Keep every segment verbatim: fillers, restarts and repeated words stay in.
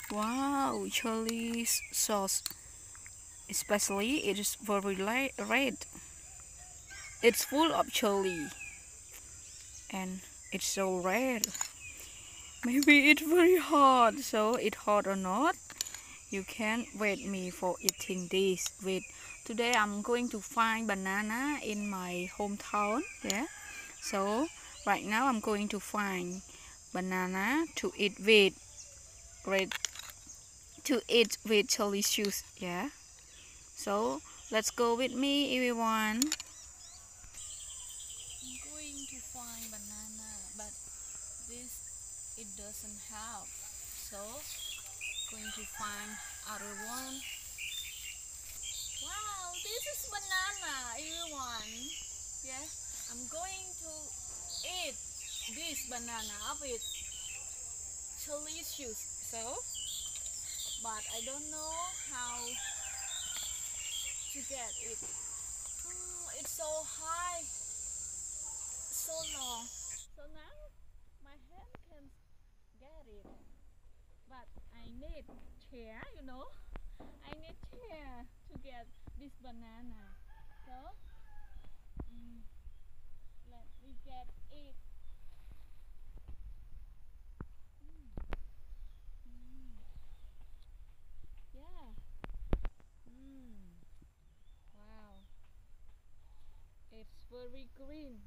Wow, chili sauce, especially it is very red. It's full of chili and it's so red. Maybe it's very hot, so it's hot or not. You can wait me for eating this. Wait, today I'm going to find banana in my hometown. Yeah, so right now I'm going to find banana to eat with red to eat with chili sauce. Yeah, so let's go with me, everyone. I'm going to find banana, but this it doesn't have. So going to find other one. Wow, this is banana, everyone. Yeah, I'm going to eat this banana with chili sauce. So, but I don't know how to get it. Mm, it's so high, so long. So now my hand can get it, but I need chair, you know. I need chair to get this banana. So mm, let me get it. Mm, mm, yeah. Mm, wow. It's very green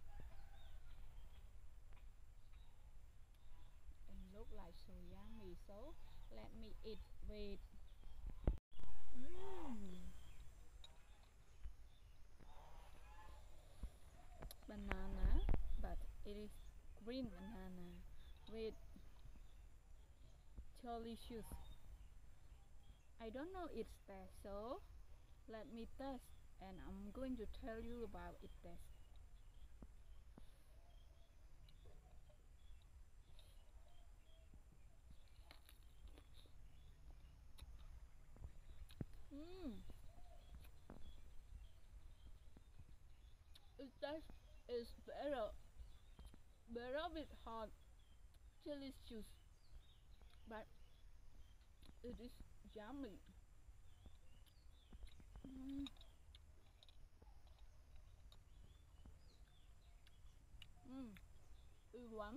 and look like so yummy. So let me eat with mm, banana, but it is green banana with chili sauce. I don't know its taste, so let me test, and I'm going to tell you about its taste. Mm, its taste is better, better with hot chili sauce, but it is yummy. Mm, mm, it one.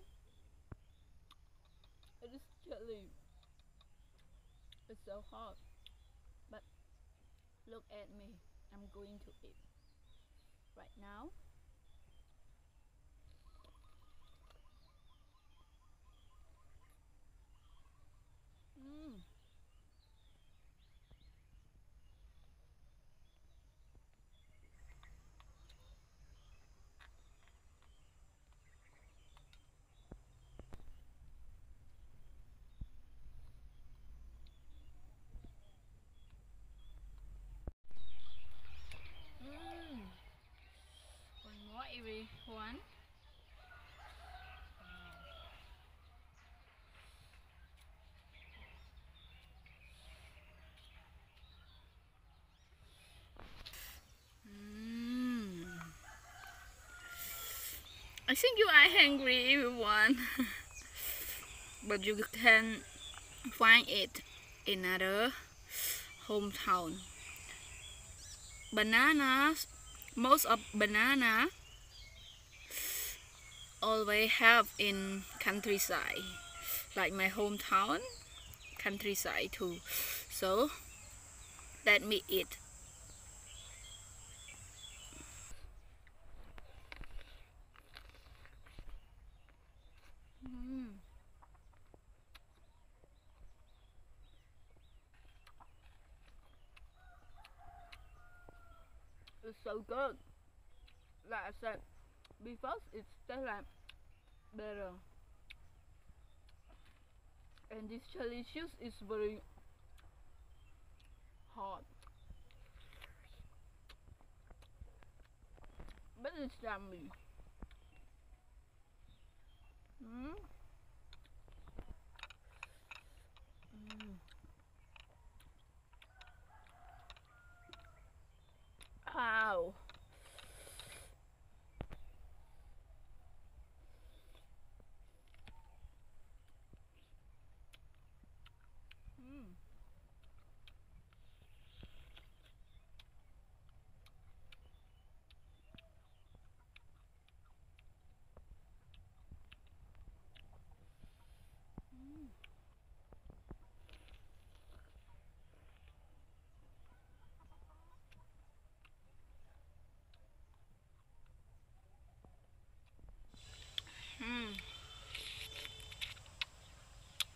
It is chili. It's so hot, but look at me. I'm going to eat right now. Mm, mm. One more, everyone. Mm. I think you are hungry, everyone. But you can find it in other hometown. Bananas, most of banana always have in countryside, like my hometown, countryside too. So let me eat. Mm, it's so good. Like I said, because it's tastes like better, and this chili sauce is very hot, but it's yummy. Mm. Mm. Wow.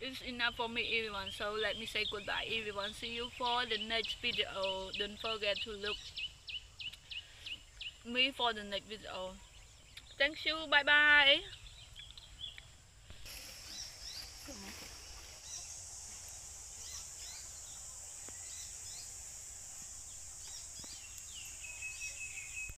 It's enough for me, everyone. So let me say goodbye, everyone. See you for the next video. Don't forget to look me for the next video. Thank you. Bye bye.